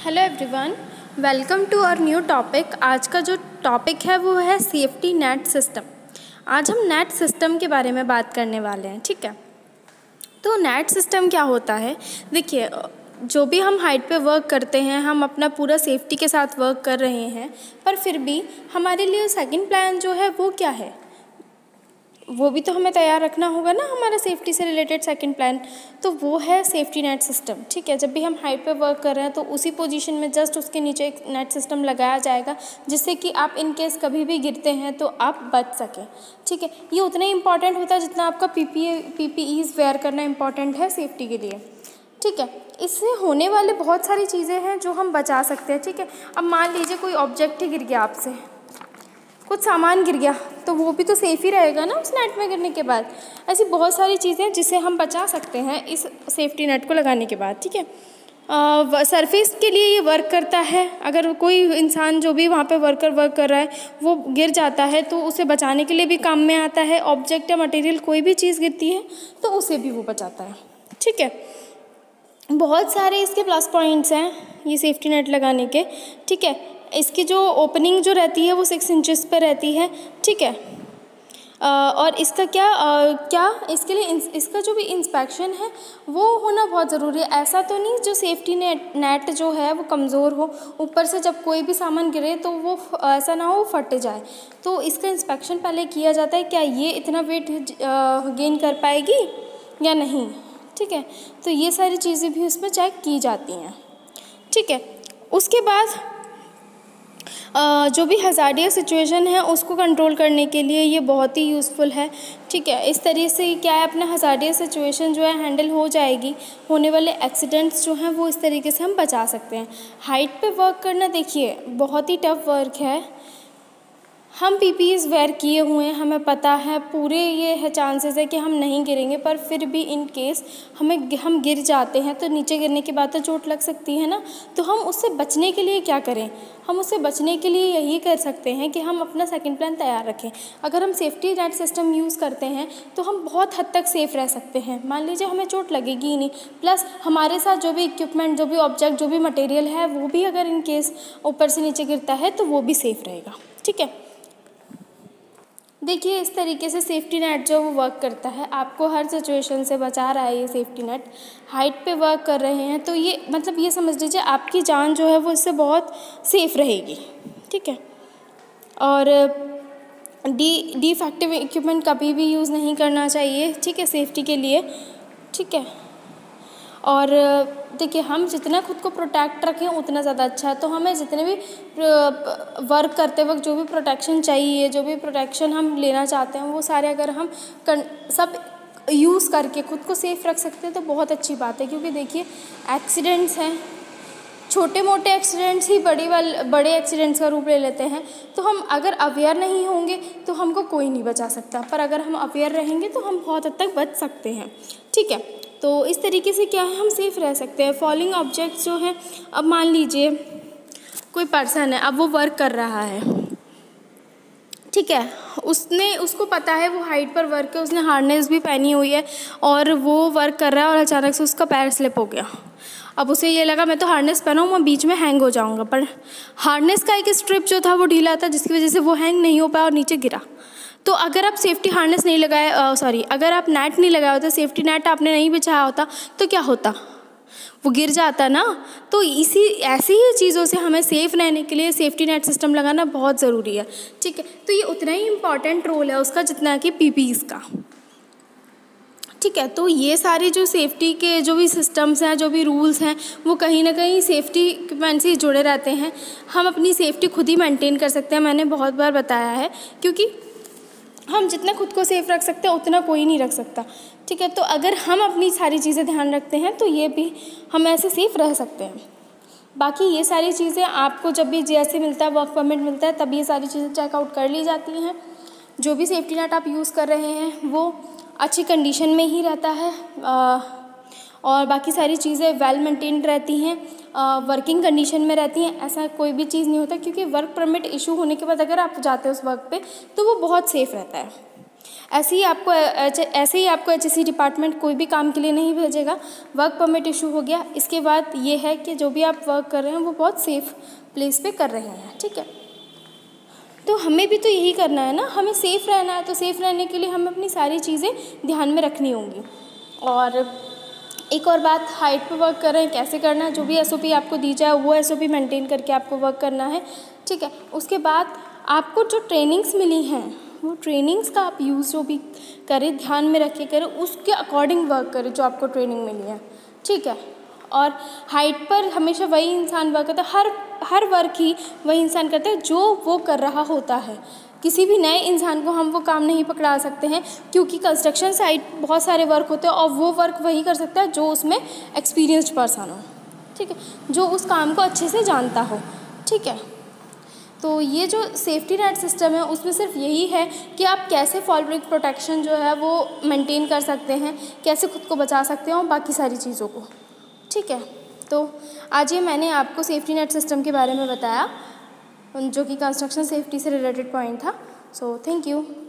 Hello everyone, welcome to our new topic. आज का जो टॉपिक है वो है सेफ्टी नेट सिस्टम। आज हम नेट सिस्टम के बारे में बात करने वाले हैं, ठीक है। तो नेट सिस्टम क्या होता है? देखिए, जो भी हम हाइट पे वर्क करते हैं, हम अपना पूरा सेफ्टी के साथ वर्क कर रहे हैं, पर फिर भी हमारे लिए सेकंड प्लान जो है वो क्या है, वो भी तो हमें तैयार रखना होगा ना, हमारा सेफ्टी से रिलेटेड सेकंड प्लान। तो वो है सेफ्टी नेट सिस्टम, ठीक है। जब भी हम हाइट पे वर्क कर रहे हैं तो उसी पोजीशन में जस्ट उसके नीचे एक नेट सिस्टम लगाया जाएगा, जिससे कि आप इन केस कभी भी गिरते हैं तो आप बच सकें, ठीक है। ये उतना ही इंपॉर्टेंट होता है जितना आपका पीपीईज वेयर करना इंपॉर्टेंट है सेफ्टी के लिए, ठीक है। इससे होने वाले बहुत सारी चीज़ें हैं जो हम बचा सकते हैं, ठीक है। अब मान लीजिए कोई ऑब्जेक्ट ही गिर गया आपसे, कुछ सामान गिर गया, तो वो भी तो सेफ़ ही रहेगा ना उस नेट में गिरने के बाद। ऐसी बहुत सारी चीज़ें जिसे हम बचा सकते हैं इस सेफ्टी नेट को लगाने के बाद, ठीक है। सरफेस के लिए ये वर्क करता है। अगर कोई इंसान जो भी वहाँ पे वर्क कर रहा है वो गिर जाता है तो उसे बचाने के लिए भी काम में आता है। ऑब्जेक्ट या मटेरियल कोई भी चीज़ गिरती है तो उसे भी वो बचाता है, ठीक है। बहुत सारे इसके प्लस पॉइंट्स हैं ये सेफ्टी नेट लगाने के, ठीक है। इसकी जो ओपनिंग जो रहती है वो 6 इंचेस पर रहती है, ठीक है। और इसका क्या इसके लिए इसका जो भी इंस्पेक्शन है वो होना बहुत ज़रूरी है। ऐसा तो नहीं जो सेफ्टी नेट जो है वो कमज़ोर हो, ऊपर से जब कोई भी सामान गिरे तो वो ऐसा ना हो फट जाए। तो इसका इंस्पेक्शन पहले किया जाता है, क्या ये इतना वेट गेन कर पाएगी या नहीं, ठीक है। तो ये सारी चीज़ें भी उसमें चेक की जाती हैं, ठीक है। उसके बाद जो भी हज़ार्डियस सिचुएशन है उसको कंट्रोल करने के लिए ये बहुत ही यूज़फुल है, ठीक है। इस तरीके से क्या है, अपना हज़ार्डियस सिचुएशन जो है हैंडल हो जाएगी। होने वाले एक्सीडेंट्स जो हैं वो इस तरीके से हम बचा सकते हैं। हाइट पे वर्क करना देखिए बहुत ही टफ वर्क है। हम पीपीईज वेयर किए हुए हैं, हमें पता है पूरे ये है चांसेस है कि हम नहीं गिरेंगे, पर फिर भी इन केस हम गिर जाते हैं तो नीचे गिरने के बाद तो चोट लग सकती है ना। तो हम उससे बचने के लिए क्या करें? हम उससे बचने के लिए यही कर सकते हैं कि हम अपना सेकंड प्लान तैयार रखें। अगर हम सेफ्टी नेट सिस्टम यूज़ करते हैं तो हम बहुत हद तक सेफ़ रह सकते हैं। मान लीजिए हमें चोट लगेगी ही नहीं, प्लस हमारे साथ जो भी इक्विपमेंट, जो भी ऑब्जेक्ट, जो भी मटेरियल है वो भी अगर इन केस ऊपर से नीचे गिरता है तो वो भी सेफ़ रहेगा, ठीक है। देखिए, इस तरीके से सेफ्टी नेट जो वो वर्क करता है, आपको हर सिचुएशन से बचा रहा है ये सेफ्टी नेट। हाइट पे वर्क कर रहे हैं तो ये मतलब ये समझ लीजिए आपकी जान जो है वो इससे बहुत सेफ़ रहेगी, ठीक है। और डिफेक्टिव इक्विपमेंट कभी भी यूज़ नहीं करना चाहिए, ठीक है, सेफ्टी के लिए, ठीक है। और देखिए, हम जितना खुद को प्रोटेक्ट रखें उतना ज़्यादा अच्छा है। तो हमें जितने भी वर्क करते वक्त जो भी प्रोटेक्शन चाहिए, जो भी प्रोटेक्शन हम लेना चाहते हैं, वो सारे अगर हम सब यूज़ करके खुद को सेफ़ रख सकते हैं तो बहुत अच्छी बात है। क्योंकि देखिए, एक्सीडेंट्स हैं, छोटे मोटे एक्सीडेंट्स ही बड़े एक्सीडेंट्स का रूप ले लेते हैं। तो हम अगर अवेयर नहीं होंगे तो हमको कोई नहीं बचा सकता, पर अगर हम अवेयर रहेंगे तो हम बहुत हद तक बच सकते हैं, ठीक है। तो इस तरीके से क्या है, हम सेफ़ रह सकते हैं। फॉलिंग ऑब्जेक्ट्स जो हैं, अब मान लीजिए कोई पर्सन है, अब वो वर्क कर रहा है, ठीक है। उसको पता है वो हाइट पर वर्क है, उसने हार्नेस भी पहनी हुई है और वो वर्क कर रहा है और अचानक से उसका पैर स्लिप हो गया। अब उसे ये लगा मैं तो हार्नेस पहना हूँ, मैं बीच में हैंग हो जाऊँगा, पर हार्नेस का एक स्ट्रिप जो था वो ढीला था, जिसकी वजह से वो हैंग नहीं हो पाया और नीचे गिरा। तो अगर आप सेफ्टी हार्नेस नहीं लगाए अगर आप नेट नहीं लगाया होता, सेफ्टी नेट आपने नहीं बिछाया होता, तो क्या होता? वो गिर जाता ना। तो ऐसी ही चीज़ों से हमें सेफ़ रहने के लिए सेफ्टी नेट सिस्टम लगाना बहुत ज़रूरी है, ठीक है। तो ये उतना ही इम्पॉर्टेंट रोल है उसका जितना कि पीपीईज का, ठीक है। तो ये सारी जो सेफ्टी के जो भी सिस्टम्स हैं, जो भी रूल्स हैं, वो कहीं ना कहीं सेफ्टी इक्विपमेंट से जुड़े रहते हैं। हम अपनी सेफ्टी खुद ही मेंटेन कर सकते हैं, मैंने बहुत बार बताया है, क्योंकि हम जितना खुद को सेफ़ रख सकते हैं उतना कोई नहीं रख सकता, ठीक है। तो अगर हम अपनी सारी चीज़ें ध्यान रखते हैं तो ये भी हम ऐसे सेफ़ रह सकते हैं। बाकी ये सारी चीज़ें आपको जब भी जैसे मिलता है, वर्क परमिट मिलता है, तब ये सारी चीज़ें चेकआउट कर ली जाती हैं। जो भी सेफ्टी नेट आप यूज़ कर रहे हैं वो अच्छी कंडीशन में ही रहता है, और बाकी सारी चीज़ें वेल मेंटेन्ड रहती हैं, वर्किंग कंडीशन में रहती हैं। ऐसा कोई भी चीज़ नहीं होता, क्योंकि वर्क परमिट इशू होने के बाद अगर आप जाते हो उस वर्क पे तो वो बहुत सेफ़ रहता है। ऐसे ही आपको HSE डिपार्टमेंट कोई भी काम के लिए नहीं भेजेगा। वर्क परमिट इशू हो गया, इसके बाद ये है कि जो भी आप वर्क कर रहे हैं वो बहुत सेफ़ प्लेस पे कर रहे हैं, ठीक है। तो हमें भी तो यही करना है ना, हमें सेफ़ रहना है, तो सेफ़ रहने के लिए हमें अपनी सारी चीज़ें ध्यान में रखनी होंगी। और एक और बात, हाइट पे वर्क कर रहे हैं, कैसे करना है, जो भी SOP आपको दी जाए वो SOP मेंटेन करके आपको वर्क करना है, ठीक है। उसके बाद आपको जो ट्रेनिंग्स मिली हैं वो ट्रेनिंग्स का आप यूज़ जो भी करें, ध्यान में रख के करें, उसके अकॉर्डिंग वर्क करें जो आपको ट्रेनिंग मिली है, ठीक है। और हाइट पर हमेशा वही इंसान वर्क करता है, हर वर्क ही वही इंसान करता है जो वो कर रहा होता है। किसी भी नए इंसान को हम वो काम नहीं पकड़ा सकते हैं, क्योंकि कंस्ट्रक्शन साइट बहुत सारे वर्क होते हैं और वो वर्क वही कर सकता है जो उसमें एक्सपीरियंस्ड पर्सन हो, ठीक है, जो उस काम को अच्छे से जानता हो, ठीक है। तो ये जो सेफ्टी नेट सिस्टम है उसमें सिर्फ यही है कि आप कैसे फॉल ब्रेक प्रोटेक्शन जो है वो मेंटेन कर सकते हैं, कैसे खुद को बचा सकते हैं और बाकी सारी चीज़ों को, ठीक है। तो आज ये मैंने आपको सेफ्टी नेट सिस्टम के बारे में बताया, जो कि कंस्ट्रक्शन सेफ्टी से रिलेटेड पॉइंट था। So thank you.